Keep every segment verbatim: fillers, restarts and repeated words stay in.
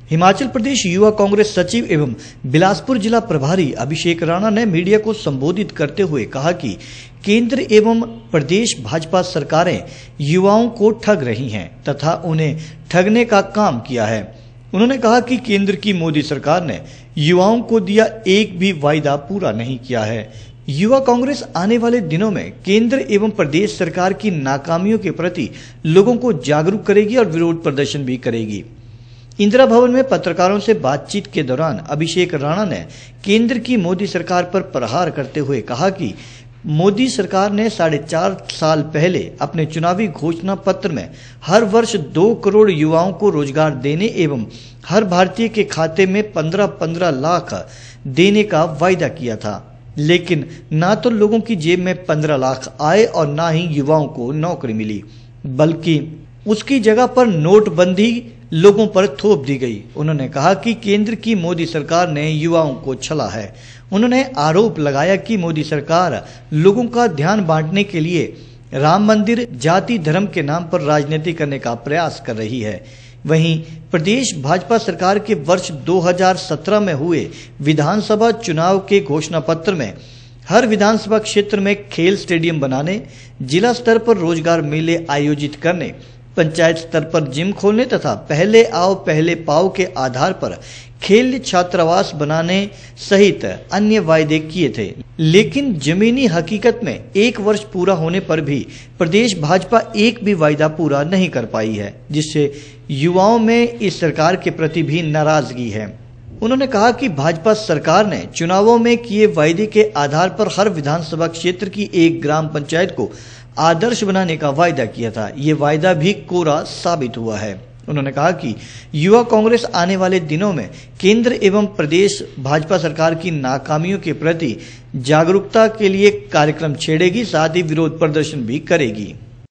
हिमाचल प्रदेश युवा कांग्रेस सचिव एवं बिलासपुर जिला प्रभारी अभिषेक राणा ने मीडिया को संबोधित करते हुए कहा कि केंद्र एवं प्रदेश भाजपा सरकारें युवाओं को ठग रही हैं तथा उन्हें ठगने का काम किया है। उन्होंने कहा कि केंद्र की मोदी सरकार ने युवाओं को दिया एक भी वायदा पूरा नहीं किया है। युवा कांग्रेस आने वाले दिनों में केंद्र एवं प्रदेश सरकार की नाकामियों के प्रति लोगों को जागरूक करेगी और विरोध प्रदर्शन भी करेगी। इंदिरा भवन में पत्रकारों से बातचीत के दौरान अभिषेक राणा ने केंद्र की मोदी सरकार पर प्रहार करते हुए कहा कि मोदी सरकार ने साढ़े चार साल पहले अपने चुनावी घोषणा पत्र में हर वर्ष दो करोड़ युवाओं को रोजगार देने एवं हर भारतीय के खाते में पंद्रह पंद्रह लाख देने का वायदा किया था, लेकिन ना तो लोगों की जेब में पंद्रह लाख आए और ना ही युवाओं को नौकरी मिली, बल्कि उसकी जगह पर नोटबंदी लोगों पर थोप दी गई। उन्होंने कहा कि केंद्र की मोदी सरकार ने युवाओं को छला है। उन्होंने आरोप लगाया कि मोदी सरकार लोगों का ध्यान बांटने के लिए राम मंदिर, जाति धर्म के नाम पर राजनीति करने का प्रयास कर रही है। वहीं प्रदेश भाजपा सरकार के वर्ष दो हज़ार सत्रह में हुए विधानसभा चुनाव के घोषणा पत्र में हर विधानसभा क्षेत्र में खेल स्टेडियम बनाने, जिला स्तर पर रोजगार मेले आयोजित करने, पंचायत स्तर पर जिम खोलने तथा पहले आओ पहले पाओ के आधार पर खेल छात्रावास बनाने सहित अन्य वायदे किए थे। लेकिन जमीनी हकीकत में एक वर्ष पूरा होने पर भी प्रदेश भाजपा एक भी वायदा पूरा नहीं कर पाई है, जिससे युवाओं में इस सरकार के प्रति भी नाराजगी है। उन्होंने कहा कि भाजपा सरकार ने चुनावों में किए वायदे के आधार पर हर विधानसभा क्षेत्र की एक ग्राम पंचायत को आदर्श बनाने का वायदा किया था। ये वायदा भी कोरा साबित हुआ है। उन्होंने कहा कि युवा कांग्रेस आने वाले दिनों में केंद्र एवं प्रदेश भाजपा सरकार की नाकामियों के प्रति जागरूकता के लिए कार्यक्रम छेड़ेगी, साथ ही विरोध प्रदर्शन भी करेगी।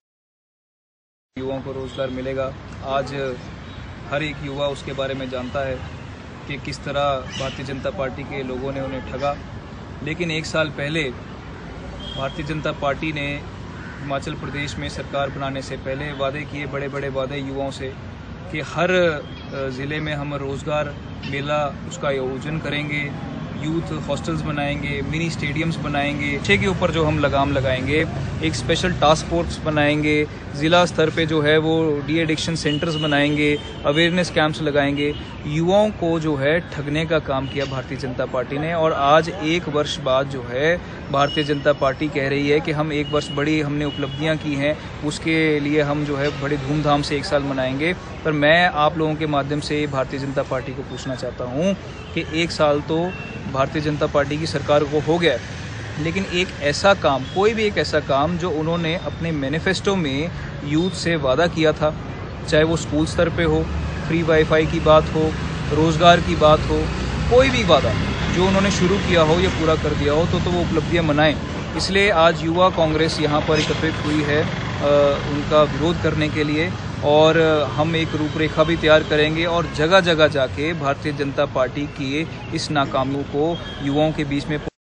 युवाओं को रोजगार मिलेगा। आज हर एक युवा उसके बारे में जानता है कि किस तरह भारतीय जनता पार्टी के लोगों ने उन्हें ठगा। लेकिन एक साल पहले भारतीय जनता पार्टी ने हिमाचल प्रदेश में सरकार बनाने से पहले वादे किए, बड़े बड़े वादे युवाओं से, कि हर ज़िले में हम रोज़गार मेला उसका आयोजन करेंगे, यूथ हॉस्टल्स बनाएंगे, मिनी स्टेडियम्स बनाएंगे, नशे के ऊपर जो हम लगाम लगाएंगे, एक स्पेशल टास्क फोर्स बनाएंगे, ज़िला स्तर पे जो है वो डी एडिक्शन सेंटर्स बनाएंगे, अवेयरनेस कैंप्स लगाएंगे। युवाओं को जो है ठगने का काम किया भारतीय जनता पार्टी ने। और आज एक वर्ष बाद जो है भारतीय जनता पार्टी कह रही है कि हम एक वर्ष बड़ी हमने उपलब्धियां की हैं, उसके लिए हम जो है बड़ी धूमधाम से एक साल मनाएंगे। पर मैं आप लोगों के माध्यम से भारतीय जनता पार्टी को पूछना चाहता हूं कि एक साल तो भारतीय जनता पार्टी की सरकार को हो गया, लेकिन एक ऐसा काम, कोई भी एक ऐसा काम जो उन्होंने अपने मैनिफेस्टो में यूथ से वादा किया था, चाहे वो स्कूल स्तर पे हो, फ्री वाईफाई की बात हो, रोज़गार की बात हो, कोई भी वादा जो उन्होंने शुरू किया हो या पूरा कर दिया हो, तो तो वो उपलब्धियां मनाएं। इसलिए आज युवा कांग्रेस यहाँ पर एकत्रित हुई है आ, उनका विरोध करने के लिए, और हम एक रूपरेखा भी तैयार करेंगे और जगह जगह जाके भारतीय जनता पार्टी की इस नाकामियों को युवाओं के बीच में